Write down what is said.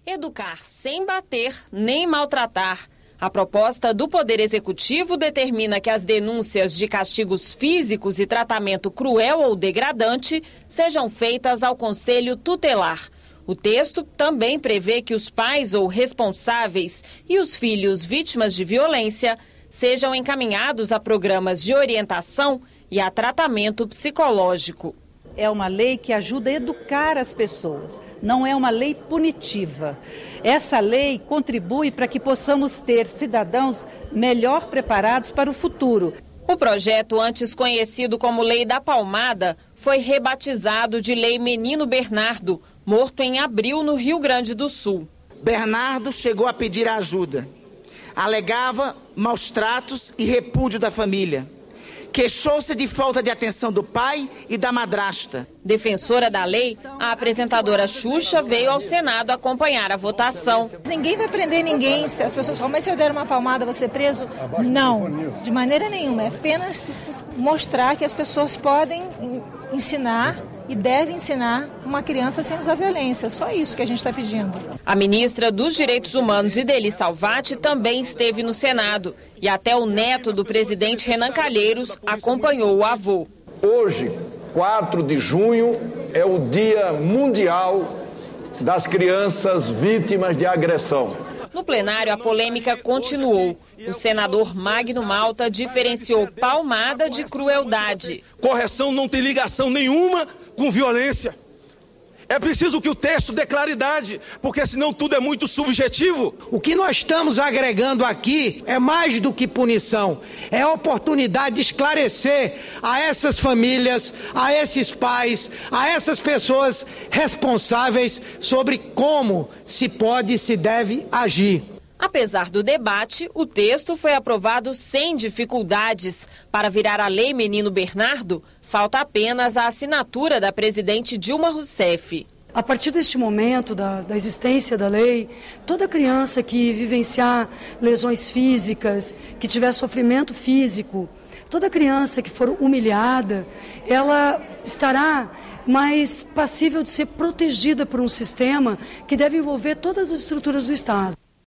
Educar sem bater nem maltratar. A proposta do Poder Executivo determina que as denúncias de castigos físicos e tratamento cruel ou degradante sejam feitas ao Conselho Tutelar. O texto também prevê que os pais ou responsáveis e os filhos vítimas de violência sejam encaminhados a programas de orientação e a tratamento psicológico. É uma lei que ajuda a educar as pessoas, não é uma lei punitiva. Essa lei contribui para que possamos ter cidadãos melhor preparados para o futuro. O projeto, antes conhecido como Lei da Palmada, foi rebatizado de Lei Menino Bernardo, morto em abril no Rio Grande do Sul. Bernardo chegou a pedir ajuda. Alegava maus tratos e repúdio da família. Queixou-se de falta de atenção do pai e da madrasta. Defensora da lei, a apresentadora Xuxa veio ao Senado acompanhar a votação. Ninguém vai prender ninguém. Se as pessoas falam, mas se eu der uma palmada, vou ser preso? Não, de maneira nenhuma. É apenas mostrar que as pessoas podem ensinar e devem ensinar uma criança sem usar violência. Só isso que a gente está pedindo. A ministra dos Direitos Humanos, Idely Salvati, também esteve no Senado. E até o neto do presidente Renan Calheiros acompanhou o avô. Hoje, 4 de junho, é o Dia Mundial das Crianças Vítimas de Agressão. No plenário, a polêmica continuou. O senador Magno Malta diferenciou palmada de crueldade. Correção não tem ligação nenhuma com violência. É preciso que o texto dê claridade, porque senão tudo é muito subjetivo. O que nós estamos agregando aqui é mais do que punição. É a oportunidade de esclarecer a essas famílias, a esses pais, a essas pessoas responsáveis sobre como se pode e se deve agir. Apesar do debate, o texto foi aprovado sem dificuldades. Para virar a Lei Menino Bernardo, falta apenas a assinatura da presidente Dilma Rousseff. A partir deste momento da existência da lei, toda criança que vivenciar lesões físicas, que tiver sofrimento físico, toda criança que for humilhada, ela estará mais passível de ser protegida por um sistema que deve envolver todas as estruturas do Estado.